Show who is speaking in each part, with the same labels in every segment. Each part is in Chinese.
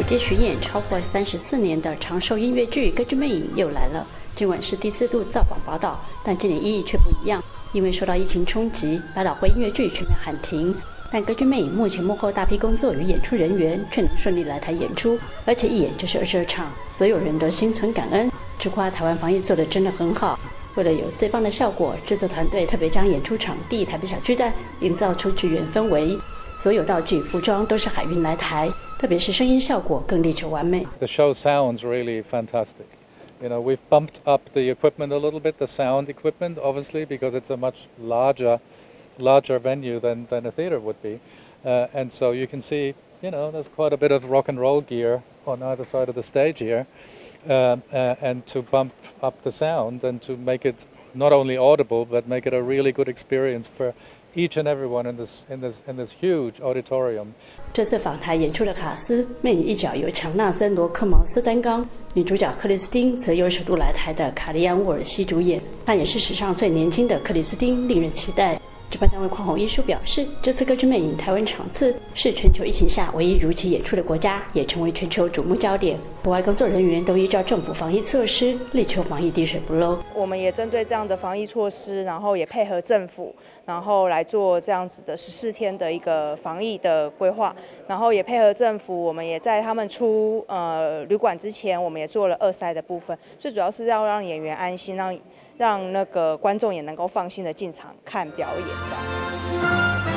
Speaker 1: 接巡演超过34年的长寿音乐剧《歌剧魅影》又来了。尽管是第4度造访宝岛，但今年意义却不一样，因为受到疫情冲击，百老汇音乐剧全面喊停。但《歌剧魅影》目前幕后大批工作与演出人员却能顺利来台演出，而且一演就是22场，所有人都心存感恩，直夸台湾防疫做得真的很好。为了有最棒的效果，制作团队特别将演出场地台北小巨蛋营造出剧院氛围，所有道具、服装都是海运来台，特别是声音效果更力求完美。
Speaker 2: The show sounds really fantastic. You know, we've bumped up the equipment a little bit, the sound equipment, obviously, because it's a much larger venue than a theater would be. And so you can see, you know, there's quite a bit of rock and roll gear on either side of the stage here. And to bump up the sound and to make it not only audible, but make it a really good experience for each and everyone in this huge auditorium.
Speaker 1: 这次访台演出的卡司，魅影一角由强纳森·罗克茅斯担纲，女主角克里斯汀则由首度来台的卡利安·沃尔西主演，她也是史上最年轻的克里斯汀，令人期待。主办单位匡宏艺术表示，这次歌剧魅影台湾场次是全球疫情下唯一如期演出的国家，也成为全球瞩目焦点。国外工作人员都依照政府防疫措施，力求防疫滴水不漏。
Speaker 3: 我们也针对这样的防疫措施，然后也配合政府，然后来做这样子的14天的一个防疫的规划，然后也配合政府，我们也在他们出旅馆之前，我们也做了2筛的部分，最主要是要让演员安心，让那个观众也能够放心的进场看表演这样子。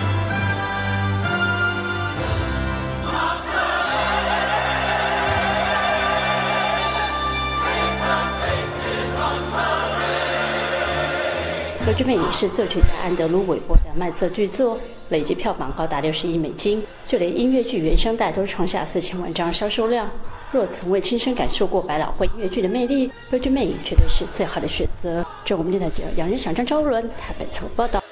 Speaker 1: 歌剧魅影是作曲家安德鲁·韦伯的麦瑟剧作，累计票房高达60亿美金，就连音乐剧原声带都创下4000万张销售量。若从未亲身感受过百老汇音乐剧的魅力，歌剧魅影绝对是最好的选择。中国电台记者杨仁祥、张昭伦台北采访报道。